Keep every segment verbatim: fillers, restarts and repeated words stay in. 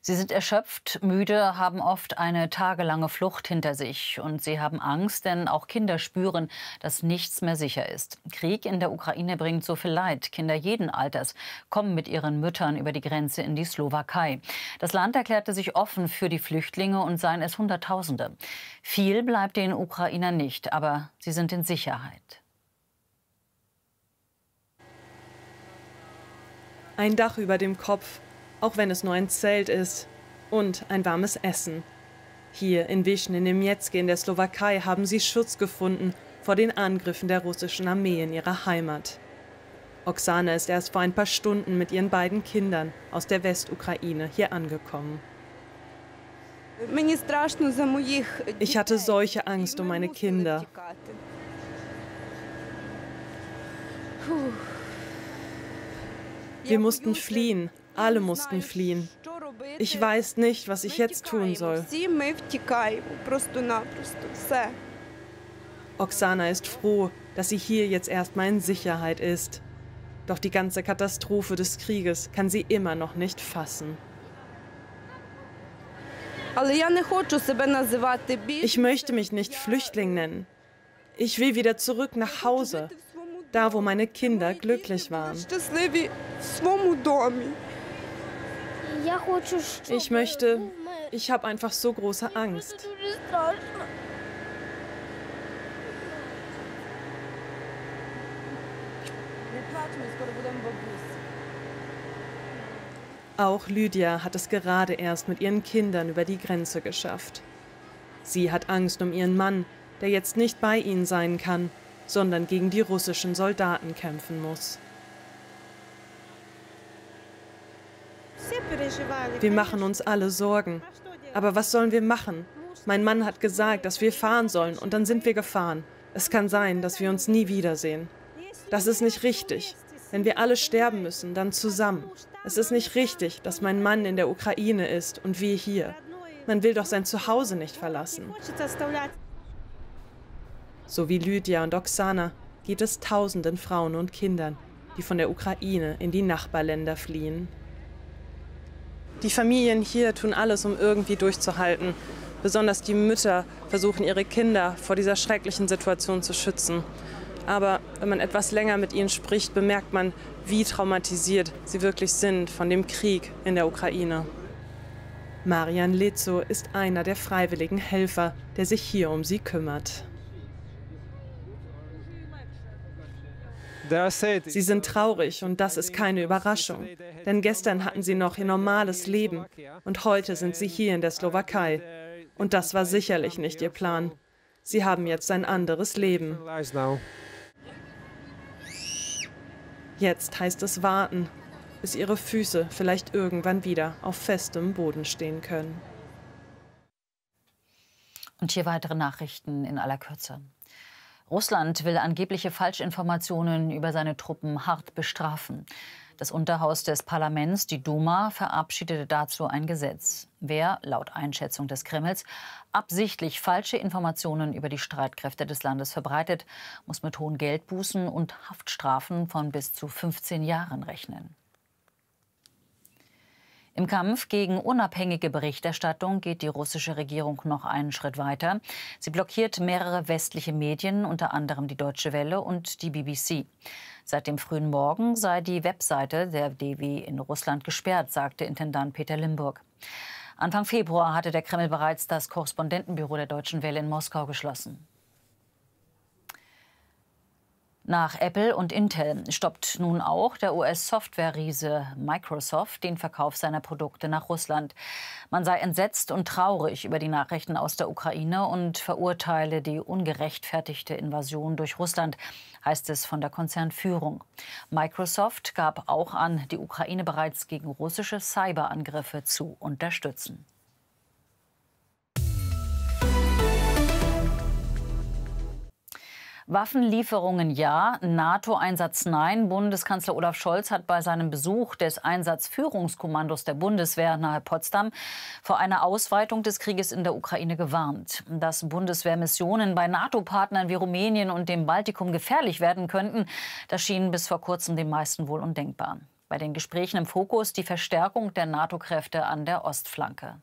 Sie sind erschöpft, müde, haben oft eine tagelange Flucht hinter sich. Und sie haben Angst, denn auch Kinder spüren, dass nichts mehr sicher ist. Krieg in der Ukraine bringt so viel Leid. Kinder jeden Alters kommen mit ihren Müttern über die Grenze in die Slowakei. Das Land erklärte sich offen für die Flüchtlinge und seien es Hunderttausende. Viel bleibt den Ukrainern nicht, aber sie sind in Sicherheit. Ein Dach über dem Kopf, auch wenn es nur ein Zelt ist, und ein warmes Essen. Hier in Vyšný Německé in der Slowakei haben sie Schutz gefunden vor den Angriffen der russischen Armee in ihrer Heimat. Oksana ist erst vor ein paar Stunden mit ihren beiden Kindern aus der Westukraine hier angekommen. Ich hatte solche Angst um meine Kinder. Wir mussten fliehen, alle mussten fliehen. Ich weiß nicht, was ich jetzt tun soll. Oksana ist froh, dass sie hier jetzt erstmal in Sicherheit ist. Doch die ganze Katastrophe des Krieges kann sie immer noch nicht fassen. Ich möchte mich nicht Flüchtling nennen. Ich will wieder zurück nach Hause, da wo meine Kinder glücklich waren. Ich möchte, ich habe einfach so große Angst. Auch Lydia hat es gerade erst mit ihren Kindern über die Grenze geschafft. Sie hat Angst um ihren Mann, der jetzt nicht bei ihnen sein kann, sondern gegen die russischen Soldaten kämpfen muss. Wir machen uns alle Sorgen. Aber was sollen wir machen? Mein Mann hat gesagt, dass wir fahren sollen, und dann sind wir gefahren. Es kann sein, dass wir uns nie wiedersehen. Das ist nicht richtig. Wenn wir alle sterben müssen, dann zusammen. Es ist nicht richtig, dass mein Mann in der Ukraine ist und wir hier. Man will doch sein Zuhause nicht verlassen. So wie Lydia und Oksana geht es tausenden Frauen und Kindern, die von der Ukraine in die Nachbarländer fliehen. Die Familien hier tun alles, um irgendwie durchzuhalten. Besonders die Mütter versuchen, ihre Kinder vor dieser schrecklichen Situation zu schützen. Aber wenn man etwas länger mit ihnen spricht, bemerkt man, wie traumatisiert sie wirklich sind von dem Krieg in der Ukraine. Marian Lezo ist einer der freiwilligen Helfer, der sich hier um sie kümmert. Sie sind traurig, und das ist keine Überraschung. Denn gestern hatten sie noch ihr normales Leben und heute sind sie hier in der Slowakei. Und das war sicherlich nicht ihr Plan. Sie haben jetzt ein anderes Leben. Jetzt heißt es warten, bis ihre Füße vielleicht irgendwann wieder auf festem Boden stehen können. Und hier weitere Nachrichten in aller Kürze. Russland will angebliche Falschinformationen über seine Truppen hart bestrafen. Das Unterhaus des Parlaments, die Duma, verabschiedete dazu ein Gesetz. Wer, laut Einschätzung des Kremls, absichtlich falsche Informationen über die Streitkräfte des Landes verbreitet, muss mit hohen Geldbußen und Haftstrafen von bis zu fünfzehn Jahren rechnen. Im Kampf gegen unabhängige Berichterstattung geht die russische Regierung noch einen Schritt weiter. Sie blockiert mehrere westliche Medien, unter anderem die Deutsche Welle und die B B C. Seit dem frühen Morgen sei die Webseite der D W in Russland gesperrt, sagte Intendant Peter Limburg. Anfang Februar hatte der Kreml bereits das Korrespondentenbüro der Deutschen Welle in Moskau geschlossen. Nach Apple und Intel stoppt nun auch der U S-Software-Riese Microsoft den Verkauf seiner Produkte nach Russland. Man sei entsetzt und traurig über die Nachrichten aus der Ukraine und verurteile die ungerechtfertigte Invasion durch Russland, heißt es von der Konzernführung. Microsoft gab auch an, die Ukraine bereits gegen russische Cyberangriffe zu unterstützen. Waffenlieferungen ja, NATO-Einsatz nein. Bundeskanzler Olaf Scholz hat bei seinem Besuch des Einsatzführungskommandos der Bundeswehr nahe Potsdam vor einer Ausweitung des Krieges in der Ukraine gewarnt. Dass Bundeswehrmissionen bei NATO-Partnern wie Rumänien und dem Baltikum gefährlich werden könnten, das schien bis vor kurzem den meisten wohl undenkbar. Bei den Gesprächen im Fokus die Verstärkung der NATO-Kräfte an der Ostflanke.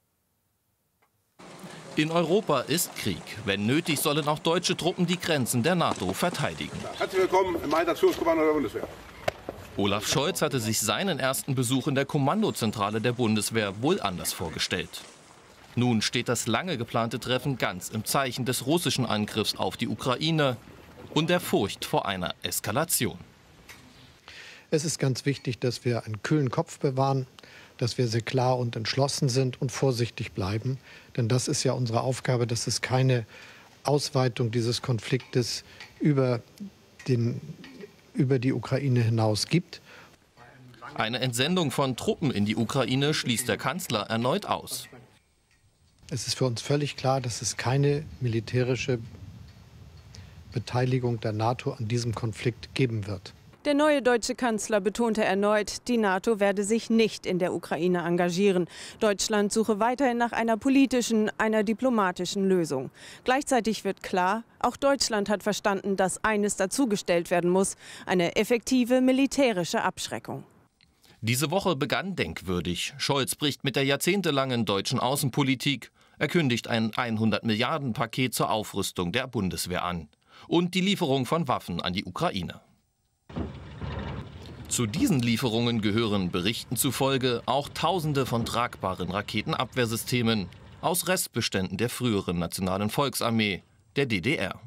In Europa ist Krieg. Wenn nötig, sollen auch deutsche Truppen die Grenzen der NATO verteidigen. Herzlich willkommen im Einsatzführungskommando der Bundeswehr. Olaf Scholz hatte sich seinen ersten Besuch in der Kommandozentrale der Bundeswehr wohl anders vorgestellt. Nun steht das lange geplante Treffen ganz im Zeichen des russischen Angriffs auf die Ukraine und der Furcht vor einer Eskalation. Es ist ganz wichtig, dass wir einen kühlen Kopf bewahren, dass wir sehr klar und entschlossen sind und vorsichtig bleiben. Denn das ist ja unsere Aufgabe, dass es keine Ausweitung dieses Konfliktes über, den, über die Ukraine hinaus gibt. Eine Entsendung von Truppen in die Ukraine schließt der Kanzler erneut aus. Es ist für uns völlig klar, dass es keine militärische Beteiligung der NATO an diesem Konflikt geben wird. Der neue deutsche Kanzler betonte erneut, die NATO werde sich nicht in der Ukraine engagieren. Deutschland suche weiterhin nach einer politischen, einer diplomatischen Lösung. Gleichzeitig wird klar, auch Deutschland hat verstanden, dass eines dazugestellt werden muss: eine effektive militärische Abschreckung. Diese Woche begann denkwürdig. Scholz bricht mit der jahrzehntelangen deutschen Außenpolitik. Er kündigt ein hundert Milliarden Paket zur Aufrüstung der Bundeswehr an. Und die Lieferung von Waffen an die Ukraine. Zu diesen Lieferungen gehören Berichten zufolge auch Tausende von tragbaren Raketenabwehrsystemen aus Restbeständen der früheren Nationalen Volksarmee, der D D R.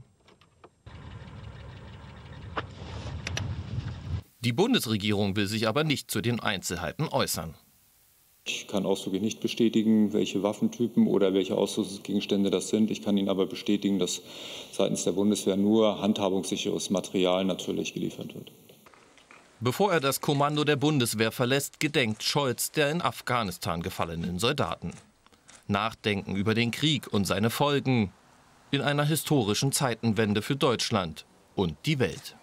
Die Bundesregierung will sich aber nicht zu den Einzelheiten äußern. Ich kann ausdrücklich nicht bestätigen, welche Waffentypen oder welche Ausrüstungsgegenstände das sind. Ich kann Ihnen aber bestätigen, dass seitens der Bundeswehr nur handhabungssicheres Material natürlich geliefert wird. Bevor er das Kommando der Bundeswehr verlässt, gedenkt Scholz der in Afghanistan gefallenen Soldaten. Nachdenken über den Krieg und seine Folgen in einer historischen Zeitenwende für Deutschland und die Welt.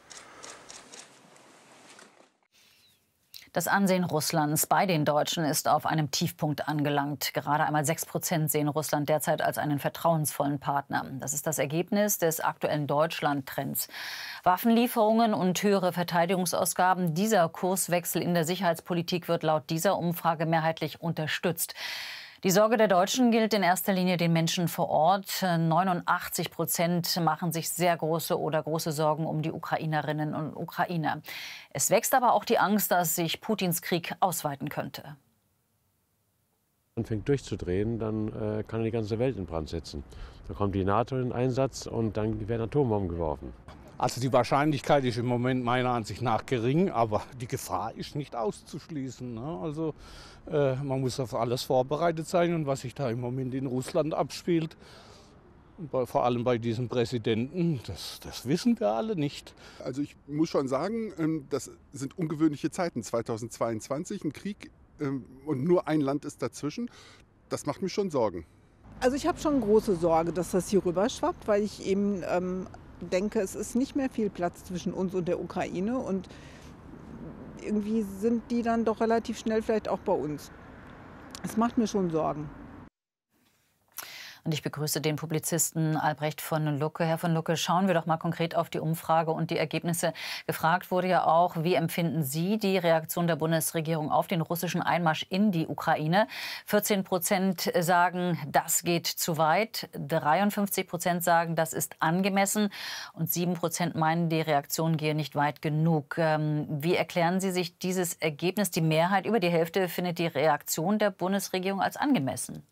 Das Ansehen Russlands bei den Deutschen ist auf einem Tiefpunkt angelangt. Gerade einmal sechs Prozent sehen Russland derzeit als einen vertrauensvollen Partner. Das ist das Ergebnis des aktuellen Deutschland-Trends. Waffenlieferungen und höhere Verteidigungsausgaben. Dieser Kurswechsel in der Sicherheitspolitik wird laut dieser Umfrage mehrheitlich unterstützt. Die Sorge der Deutschen gilt in erster Linie den Menschen vor Ort. neunundachtzig Prozent machen sich sehr große oder große Sorgen um die Ukrainerinnen und Ukrainer. Es wächst aber auch die Angst, dass sich Putins Krieg ausweiten könnte. Anfängt durchzudrehen, dann äh, kann er die ganze Welt in Brand setzen. Dann kommt die NATO in Einsatz und dann werden Atombomben geworfen. Also die Wahrscheinlichkeit ist im Moment meiner Ansicht nach gering, aber die Gefahr ist nicht auszuschließen. Ne? Also äh, man muss auf alles vorbereitet sein, und was sich da im Moment in Russland abspielt, und bei, vor allem bei diesem Präsidenten, das, das wissen wir alle nicht. Also ich muss schon sagen, das sind ungewöhnliche Zeiten. zweitausendzweiundzwanzig, ein Krieg und nur ein Land ist dazwischen. Das macht mir schon Sorgen. Also ich habe schon große Sorge, dass das hier rüber schwappt, weil ich eben ähm, denke, es ist nicht mehr viel Platz zwischen uns und der Ukraine, und irgendwie sind die dann doch relativ schnell vielleicht auch bei uns. Es macht mir schon Sorgen. Und ich begrüße den Publizisten Albrecht von Lucke. Herr von Lucke, schauen wir doch mal konkret auf die Umfrage und die Ergebnisse. Gefragt wurde ja auch, wie empfinden Sie die Reaktion der Bundesregierung auf den russischen Einmarsch in die Ukraine? vierzehn Prozent sagen, das geht zu weit. dreiundfünfzig Prozent sagen, das ist angemessen. Und sieben Prozent meinen, die Reaktion gehe nicht weit genug. Wie erklären Sie sich dieses Ergebnis? Die Mehrheit, über die Hälfte, findet die Reaktion der Bundesregierung als angemessen.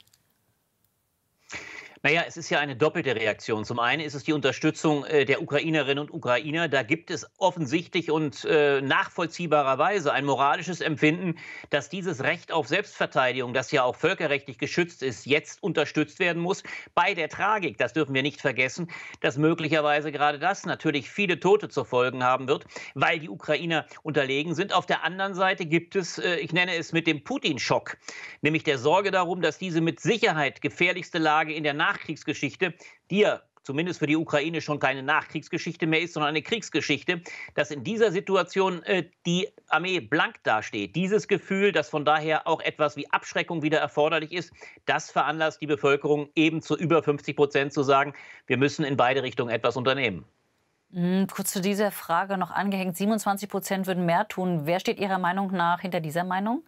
Naja, es ist ja eine doppelte Reaktion. Zum einen ist es die Unterstützung äh, der Ukrainerinnen und Ukrainer. Da gibt es offensichtlich und äh, nachvollziehbarerweise ein moralisches Empfinden, dass dieses Recht auf Selbstverteidigung, das ja auch völkerrechtlich geschützt ist, jetzt unterstützt werden muss. Bei der Tragik, das dürfen wir nicht vergessen, dass möglicherweise gerade das natürlich viele Tote zur Folge haben wird, weil die Ukrainer unterlegen sind. Auf der anderen Seite gibt es, äh, ich nenne es mit dem Putin-Schock, nämlich der Sorge darum, dass diese mit Sicherheit gefährlichste Lage in der Nachkriegsgeschichte, die ja zumindest für die Ukraine schon keine Nachkriegsgeschichte mehr ist, sondern eine Kriegsgeschichte, dass in dieser Situation äh, die Armee blank dasteht. Dieses Gefühl, dass von daher auch etwas wie Abschreckung wieder erforderlich ist, das veranlasst die Bevölkerung eben zu über fünfzig Prozent zu sagen, wir müssen in beide Richtungen etwas unternehmen. Mhm, kurz zu dieser Frage noch angehängt. siebenundzwanzig Prozent würden mehr tun. Wer steht Ihrer Meinung nach hinter dieser Meinung?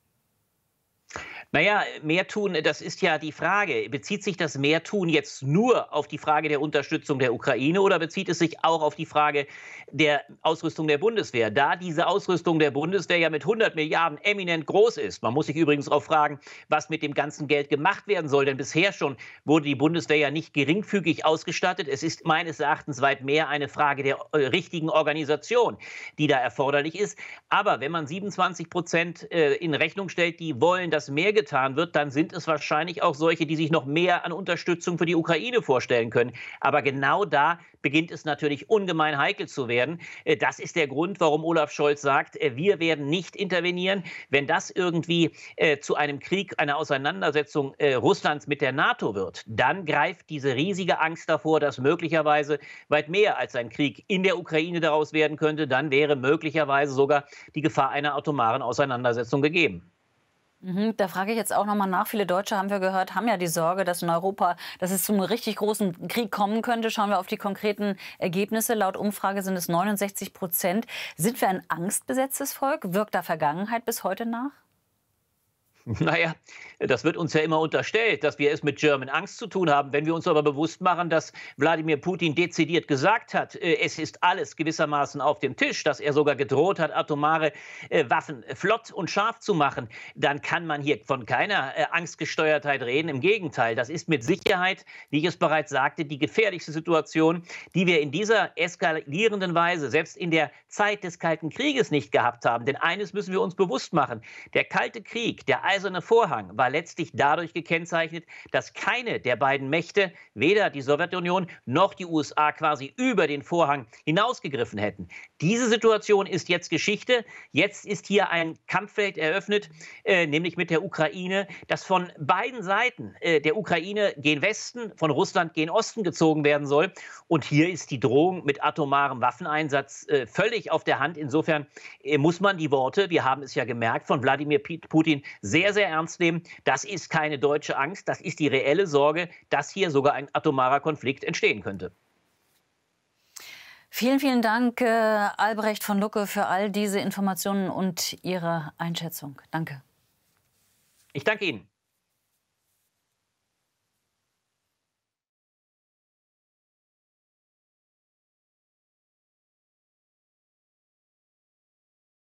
Naja, mehr tun, das ist ja die Frage. Bezieht sich das Mehrtun jetzt nur auf die Frage der Unterstützung der Ukraine oder bezieht es sich auch auf die Frage der Ausrüstung der Bundeswehr? Da diese Ausrüstung der Bundeswehr ja mit hundert Milliarden eminent groß ist. Man muss sich übrigens auch fragen, was mit dem ganzen Geld gemacht werden soll. Denn bisher schon wurde die Bundeswehr ja nicht geringfügig ausgestattet. Es ist meines Erachtens weit mehr eine Frage der äh, richtigen Organisation, die da erforderlich ist. Aber wenn man siebenundzwanzig Prozent äh, in Rechnung stellt, die wollen, dass mehr getan wird, dann sind es wahrscheinlich auch solche, die sich noch mehr an Unterstützung für die Ukraine vorstellen können. Aber genau da beginnt es natürlich ungemein heikel zu werden. Das ist der Grund, warum Olaf Scholz sagt, wir werden nicht intervenieren. Wenn das irgendwie äh, zu einem Krieg, einer Auseinandersetzung äh, Russlands mit der NATO wird, dann greift diese riesige Angst davor, dass möglicherweise weit mehr als ein Krieg in der Ukraine daraus werden könnte. Dann wäre möglicherweise sogar die Gefahr einer atomaren Auseinandersetzung gegeben. Mhm, da frage ich jetzt auch noch mal nach. Viele Deutsche, haben wir gehört, haben ja die Sorge, dass in Europa, dass es zu einem richtig großen Krieg kommen könnte. Schauen wir auf die konkreten Ergebnisse. Laut Umfrage sind es neunundsechzig Prozent. Sind wir ein angstbesetztes Volk? Wirkt da Vergangenheit bis heute nach? Naja, das wird uns ja immer unterstellt, dass wir es mit German Angst zu tun haben. Wenn wir uns aber bewusst machen, dass Wladimir Putin dezidiert gesagt hat, es ist alles gewissermaßen auf dem Tisch, dass er sogar gedroht hat, atomare Waffen flott und scharf zu machen, dann kann man hier von keiner Angstgesteuertheit reden. Im Gegenteil, das ist mit Sicherheit, wie ich es bereits sagte, die gefährlichste Situation, die wir in dieser eskalierenden Weise, selbst in der Zeit des Kalten Krieges, nicht gehabt haben. Denn eines müssen wir uns bewusst machen: Der Kalte Krieg, der Eiserne Vorhang, war letztlich dadurch gekennzeichnet, dass keine der beiden Mächte, weder die Sowjetunion noch die U S A, quasi über den Vorhang hinausgegriffen hätten. Diese Situation ist jetzt Geschichte. Jetzt ist hier ein Kampffeld eröffnet, äh, nämlich mit der Ukraine, das von beiden Seiten äh, der Ukraine gen Westen, von Russland gen Osten gezogen werden soll. Und hier ist die Drohung mit atomarem Waffeneinsatz äh, völlig auf der Hand. Insofern äh, muss man die Worte, wir haben es ja gemerkt, von Wladimir Putin sehr, sehr ernst nehmen. Das ist keine deutsche Angst, das ist die reelle Sorge, dass hier sogar ein atomarer Konflikt entstehen könnte. Vielen, vielen Dank, äh, Albrecht von Lucke, für all diese Informationen und Ihre Einschätzung. Danke. Ich danke Ihnen.